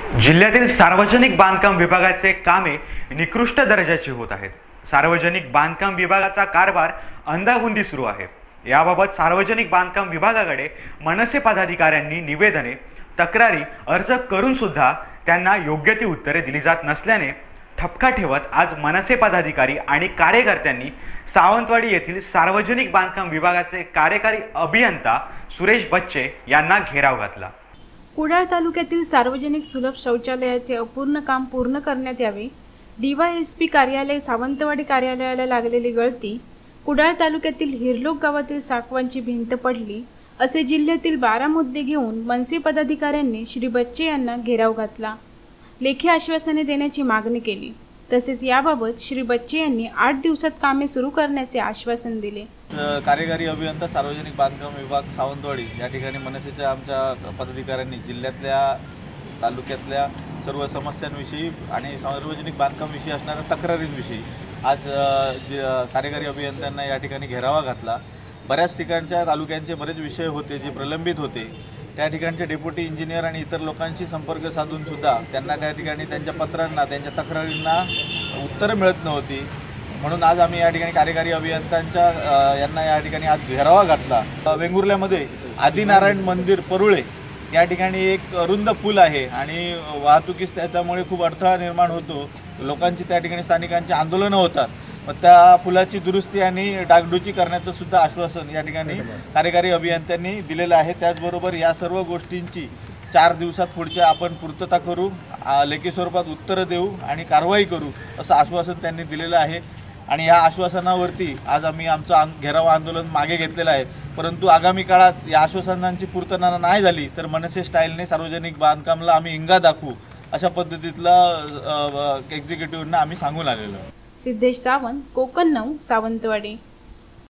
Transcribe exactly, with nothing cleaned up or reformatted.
जिल्ह्यातील सार्वजनिक बांधकाम विभागाचे कामे निकृष्ट दर्जाची होत आहेत। सार्वजनिक बांधकाम विभागाचा कारभार अंधाधुंदी सुरू आहे। याबाबत सार्वजनिक बांधकाम विभागाकडे मनसे पदाधिकाऱ्यांनी निवेदने, तक्रारी अर्ज करून सुद्धा त्यांना योग्य ती उत्तरे दिली जात नसल्याने ठपका ठेवत आज मनसे पदाधिकारी आणि कार्यकर्त्यांनी सावंतवाडी येथील सार्वजनिक बांधकाम विभागाचे कार्यकारी अभियंता सुरेश बच्चे यांना घेराव घातला। कुडाळ तालुक्यातील सार्वजनिक सुलभ शौचालयाचे अपूर्ण काम पूर्ण करण्यात यावे। डीवायएसपी कार्यालय सावंतवाडी कार्यालयाला लागलेली गळती, कुडाळ तालुक्यातील हिरलोक गावातील साकवांची भिंत पडली असे जिल्ह्यातील बारा मुद्दे घेऊन मनसे पदाधिकाऱ्यांनी श्री बच्चे यांना घेराव घातला। लेखी आश्वासने देण्याची मागणी केली। तसेच याबाबत श्री बच्चे यांनी आठ दिवसात कामे सुरू करण्याचे आश्वासन दिले। कार्यकारी अभियंता सार्वजनिक बांधकाम विभाग सावंतवाडी या ठिकाणी मनसेच्या आमच्या पदाधिकाऱ्यांनी जिल्ह्यातल्या तालुक्यातल्या सर्व समस्यांविषयी आणि सार्वजनिक बांधकाम विषयी असणाऱ्या तक्रारींविषयी आज कार्यकारी अभियंत्यांना या ठिकाणी घेरावा घातला। बऱ्याच ठिकाणच्या तालुक्यांचे बरेच विषय होते जे प्रलंबित होते। त्या ठिकाणचे डेप्युटी इंजिनियर आणि इतर लोकांशी संपर्क साधून सुद्धा त्यांना त्या ठिकाणी त्यांच्या पत्रांना त्यांच्या तक्रारींना उत्तरं मिळत नव्हती। म्हणून आज आम्ही या ठिकाणी कार्यकारी अभियंत्यांच्या यांना या ठिकाणी आज घेरावा घातला। वेंगुर्ल्यामध्ये आदिनारायण मंदिर परुळे या ठिकाणी एक रुंद पूल आहे आणि वाहतुकीस त्याच्यामुळे खूप अडथळा निर्माण होतो। लोकांची त्या ठिकाणी स्थानिकांची आंदोलनं होतात। मग त्या पुलाची दुरुस्ती आणि डागडुजी करण्याचं सुद्धा आश्वासन या ठिकाणी कार्यकारी अभियंत्यांनी दिलेलं आहे। त्याचबरोबर या सर्व गोष्टींची चार दिवसात पुढच्या आपण पूर्तता करू, लेखी स्वरूपात उत्तरं देऊ आणि कारवाई करू असं आश्वासन त्यांनी दिलेलं आहे। आणि या आश्वासनावरती आज आम्ही आमचं घेराव आंदोलन मागे घेतलेलं आहे। परंतु आगामी काळात या आश्वासनांची पूर्तता नाही झाली तर मनसे स्टाईलने सार्वजनिक बांधकामला आम्ही इंगा दाखवू अशा पद्धतीतला एक्झिक्युटिव्हना आम्ही सांगून आलेलो। सिद्धेश सावंत, कोकण नऊ, सावंतवाडी।